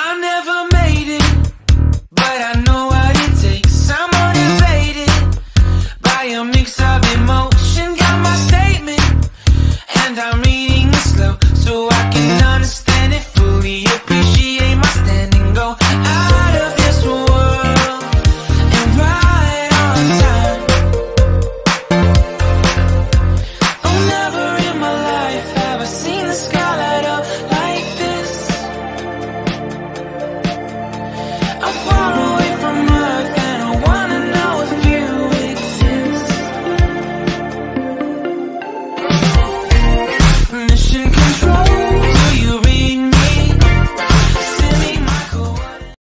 I never made it, but I know what it takes. I'm motivated by a mix of emotion. Got my statement, and I'm reading it slow so I can